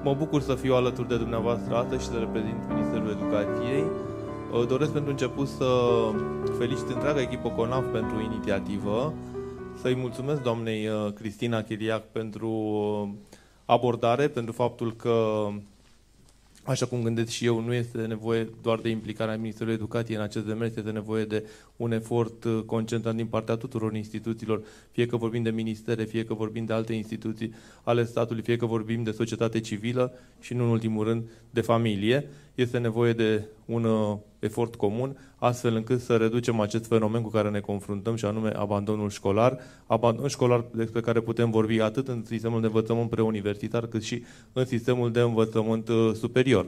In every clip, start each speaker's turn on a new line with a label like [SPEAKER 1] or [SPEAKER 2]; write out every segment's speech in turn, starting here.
[SPEAKER 1] Mă bucur să fiu alături de dumneavoastră astăzi și să reprezint Ministerul Educației. Doresc pentru început să felicit întreaga echipă CONAF pentru inițiativă, să-i mulțumesc doamnei Cristina Chiriac pentru abordare, pentru faptul că, așa cum gândesc și eu, nu este nevoie doar de implicarea Ministerului Educației în acest demers, este nevoie de un efort concentrat din partea tuturor instituțiilor, fie că vorbim de ministere, fie că vorbim de alte instituții ale statului, fie că vorbim de societate civilă și, nu în ultimul rând, de familie. Este nevoie de un efort comun, astfel încât să reducem acest fenomen cu care ne confruntăm, și anume abandonul școlar. Abandon școlar despre care putem vorbi atât în sistemul de învățământ preuniversitar, cât și în sistemul de învățământ superior.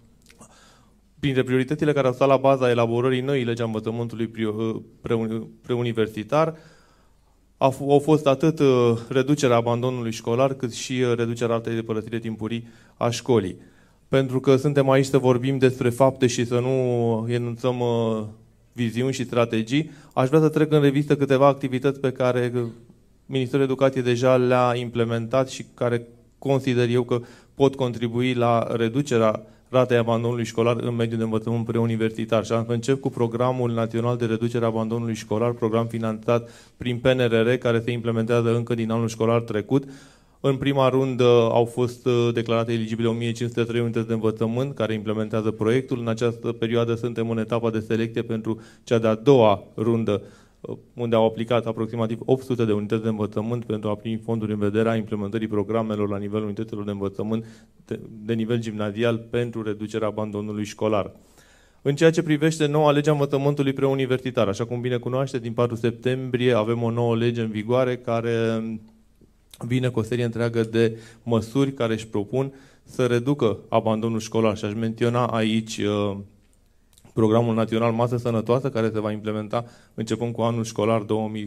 [SPEAKER 1] Printre prioritățile care au stat la baza elaborării noii legi a învățământului preuniversitar au fost atât reducerea abandonului școlar, cât și reducerea ratei de părăsire timpurii a școlii. Pentru că suntem aici să vorbim despre fapte și să nu enunțăm viziuni și strategii, aș vrea să trec în revistă câteva activități pe care Ministerul Educației deja le-a implementat și care consider eu că pot contribui la reducerea ratei abandonului școlar în mediul de învățământ preuniversitar. Și am să încep cu Programul Național de Reducere a Abandonului Școlar, program finanțat prin PNRR, care se implementează încă din anul școlar trecut. În prima rundă au fost declarate eligibile 1503 unități de învățământ care implementează proiectul. În această perioadă suntem în etapa de selecție pentru cea de-a doua rundă, unde au aplicat aproximativ 800 de unități de învățământ pentru a primi fonduri în vederea implementării programelor la nivelul unităților de învățământ de nivel gimnazial pentru reducerea abandonului școlar. În ceea ce privește noua lege a învățământului preuniversitar, așa cum bine cunoașteți, din 4 septembrie avem o nouă lege în vigoare care vine cu o serie întreagă de măsuri care își propun să reducă abandonul școlar. Și aș menționa aici Programul Național Masă Sănătoasă, care se va implementa începând cu anul școlar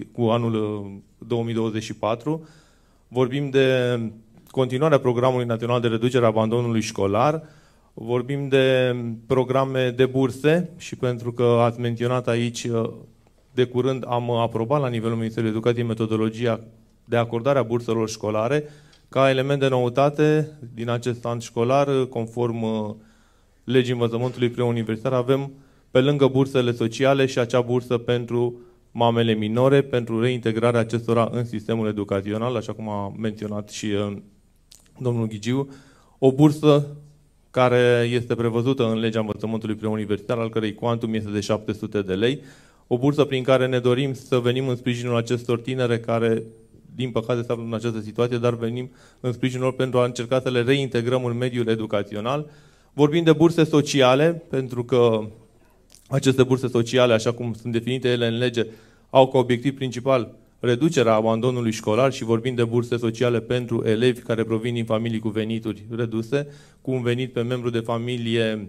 [SPEAKER 1] 2024. Vorbim de continuarea Programului Național de Reducere a Abandonului Școlar. Vorbim de programe de burse și pentru că ați menționat aici, de curând am aprobat la nivelul Ministerului Educației metodologia de acordare a burselor școlare. Ca element de noutate din acest an școlar, conform legii învățământului preuniversitar, avem pe lângă bursele sociale și acea bursă pentru mamele minore, pentru reintegrarea acestora în sistemul educațional, așa cum a menționat și domnul Ghigiu, o bursă care este prevăzută în legea învățământului preuniversitar, al cărei cuantum este de 700 de lei, o bursă prin care ne dorim să venim în sprijinul acestor tinere care, din păcate, se află în această situație, dar venim în sprijinul lor pentru a încerca să le reintegrăm în mediul educațional. Vorbim de burse sociale, pentru că aceste burse sociale, așa cum sunt definite ele în lege, au ca obiectiv principal reducerea abandonului școlar și vorbim de burse sociale pentru elevi care provin din familii cu venituri reduse, cu un venit pe membru de familie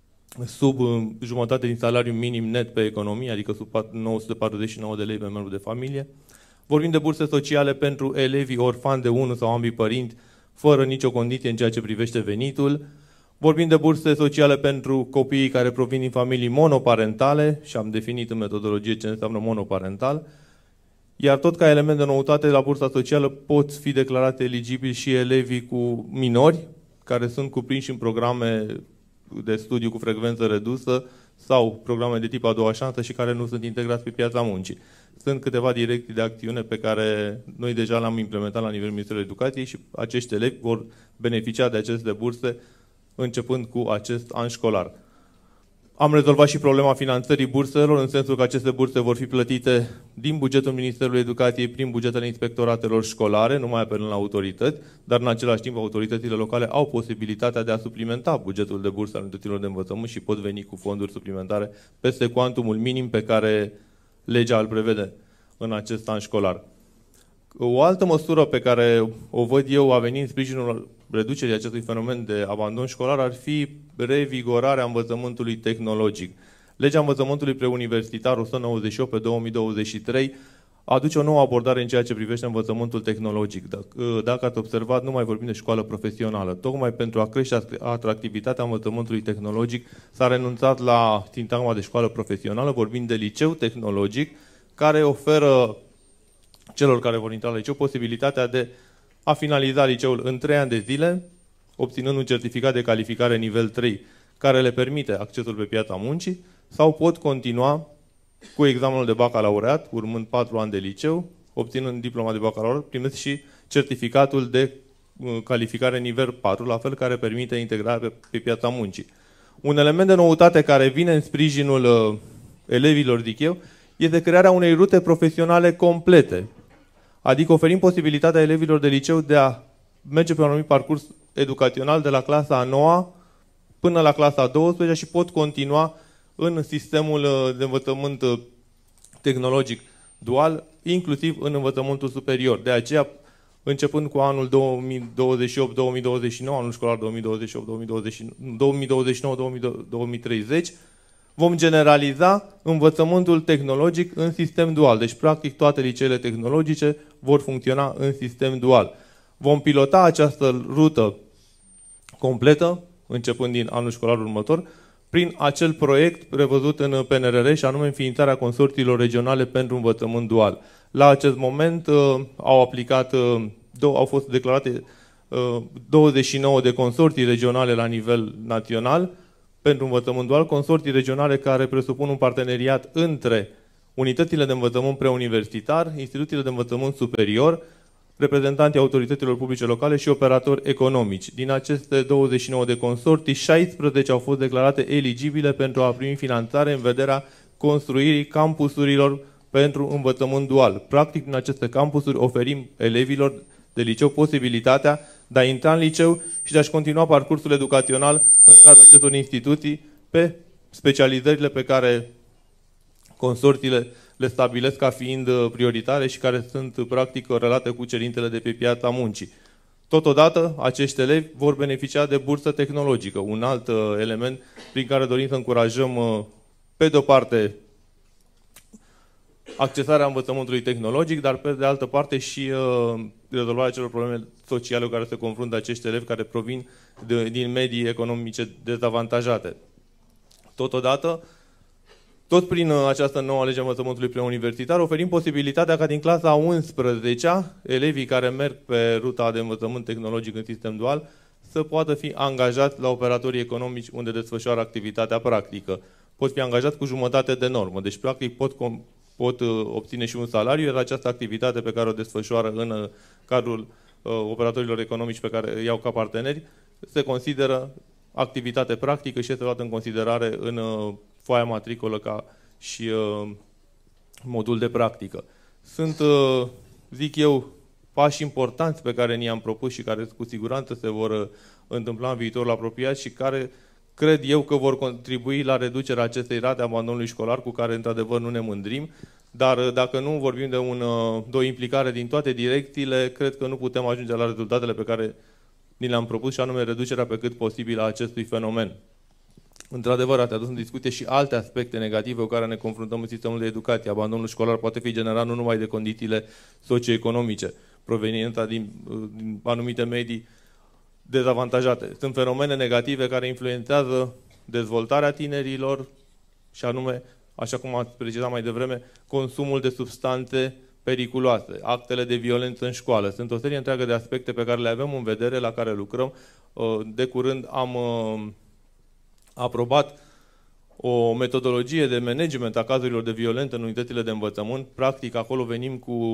[SPEAKER 1] sub jumătate din salariul minim net pe economie, adică sub 949 de lei pe membru de familie. Vorbim de burse sociale pentru elevii orfani de unul sau ambii părinți, fără nicio condiție în ceea ce privește venitul. Vorbim de burse sociale pentru copiii care provin din familii monoparentale și am definit în metodologie ce înseamnă monoparental. Iar tot ca element de noutate, la bursa socială pot fi declarate eligibili și elevii cu minori, care sunt cuprinși în programe de studiu cu frecvență redusă sau programe de tip a doua șansă și care nu sunt integrați pe piața muncii. Sunt câteva direcții de acțiune pe care noi deja le-am implementat la nivelul Ministerului Educației și acești elevi vor beneficia de aceste burse începând cu acest an școlar. Am rezolvat și problema finanțării burselor, în sensul că aceste burse vor fi plătite din bugetul Ministerului Educației prin bugetele inspectoratelor școlare, nu mai apelând la autorități, dar în același timp autoritățile locale au posibilitatea de a suplimenta bugetul de bursă al unităților de învățământ și pot veni cu fonduri suplimentare peste cuantumul minim pe care legea îl prevede în acest an școlar. O altă măsură pe care o văd eu a venit în sprijinul reducerii acestui fenomen de abandon școlar ar fi revigorarea învățământului tehnologic. Legea învățământului preuniversitar 198 pe 2023 aduce o nouă abordare în ceea ce privește învățământul tehnologic. Dacă ați observat, nu mai vorbim de școală profesională. Tocmai pentru a crește atractivitatea învățământului tehnologic s-a renunțat la sintagma de școală profesională, vorbind de liceu tehnologic, care oferă celor care vor intra la liceu posibilitatea de a finaliza liceul în 3 ani de zile, obținând un certificat de calificare nivel 3, care le permite accesul pe piața muncii, sau pot continua cu examenul de bacalaureat, urmând 4 ani de liceu, obținând diploma de bacalaureat, primesc și certificatul de calificare nivel 4, la fel, care permite integrarea pe piața muncii. Un element de noutate care vine în sprijinul elevilor, zic eu, este crearea unei rute profesionale complete. Adică oferim posibilitatea elevilor de liceu de a merge pe un anumit parcurs educațional de la clasa a 9-a până la clasa a 12-a și pot continua în sistemul de învățământ tehnologic dual, inclusiv în învățământul superior. De aceea, începând cu anul 2028-2029, anul școlar 2029-2030, vom generaliza învățământul tehnologic în sistem dual. Deci, practic, toate liceele tehnologice vor funcționa în sistem dual. Vom pilota această rută completă, începând din anul școlar următor, prin acel proiect prevăzut în PNRR, și anume înființarea consorțiilor regionale pentru învățământ dual. La acest moment au fost declarate 29 de consorții regionale la nivel național pentru învățământ dual, consorții regionale care presupun un parteneriat între unitățile de învățământ preuniversitar, instituțiile de învățământ superior, reprezentanții autorităților publice locale și operatori economici. Din aceste 29 de consorții, 16 au fost declarate eligibile pentru a primi finanțare în vederea construirii campusurilor pentru învățământ dual. Practic, în aceste campusuri oferim elevilor de liceu posibilitatea de a intra în liceu și de a-și continua parcursul educațional în cadrul acestor instituții pe specializările pe care consorțiile le stabilesc ca fiind prioritare și care sunt practic relate cu cerințele de pe piața muncii. Totodată, acești elevi vor beneficia de bursă tehnologică, un alt element prin care dorim să încurajăm, pe de-o parte, accesarea învățământului tehnologic, dar pe de altă parte și rezolvarea celor probleme sociale cu care se confruntă acești elevi care provin din medii economice dezavantajate. Totodată, tot prin această nouă lege a învățământului preuniversitar, oferim posibilitatea ca din clasa a 11-a, elevii care merg pe ruta de învățământ tehnologic în sistem dual, să poată fi angajați la operatorii economici unde desfășoară activitatea practică. Pot fi angajați cu jumătate de normă, deci practic pot obține și un salariu, iar această activitate pe care o desfășoară în cadrul operatorilor economici pe care îi iau ca parteneri, se activitate practică și este luată în considerare în foaia matricolă ca și modul de practică. Sunt, zic eu, pași importanți pe care ni-am propus și care cu siguranță se vor întâmpla în viitorul apropiat și care cred eu că vor contribui la reducerea acestei rate a abandonului școlar, cu care într-adevăr nu ne mândrim, dar dacă nu vorbim de o implicare din toate direcțiile, cred că nu putem ajunge la rezultatele pe care ni le-am propus, și anume reducerea pe cât posibil a acestui fenomen. Într-adevăr, ați adus în discuție și alte aspecte negative cu care ne confruntăm în sistemul de educație. Abandonul școlar poate fi generat nu numai de condițiile socioeconomice, proveniente din anumite medii dezavantajate. Sunt fenomene negative care influențează dezvoltarea tinerilor și anume, așa cum ați precizat mai devreme, consumul de substanțe periculoase, actele de violență în școală. Sunt o serie întreagă de aspecte pe care le avem în vedere, la care lucrăm. De curând am aprobat o metodologie de management a cazurilor de violență în unitățile de învățământ. Practic, acolo venim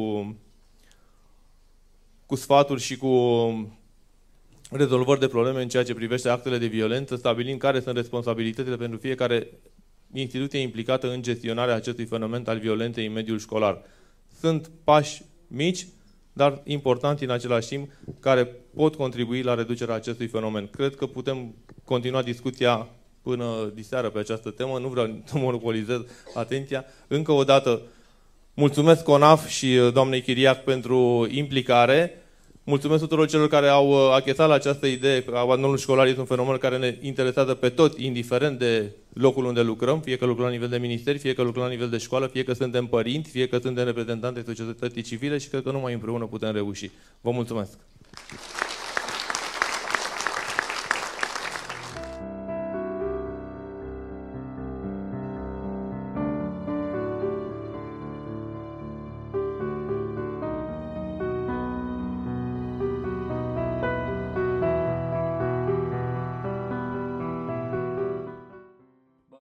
[SPEAKER 1] cu sfaturi și cu rezolvări de probleme în ceea ce privește actele de violență, stabilind care sunt responsabilitățile pentru fiecare instituție implicată în gestionarea acestui fenomen al violenței în mediul școlar. Sunt pași mici, dar importanți în același timp, care pot contribui la reducerea acestui fenomen. Cred că putem continua discuția până diseară pe această temă, nu vreau să monopolizez atenția. Încă o dată, mulțumesc CONAF și doamnei Chiriac pentru implicare. Mulțumesc tuturor celor care au achesat la această idee că abandonul școlar este un fenomen care ne interesează pe toți, indiferent de locul unde lucrăm, fie că lucrăm la nivel de ministeri, fie că lucrăm la nivel de școală, fie că suntem părinți, fie că suntem reprezentanți ai societății civile, și cred că numai împreună putem reuși. Vă mulțumesc!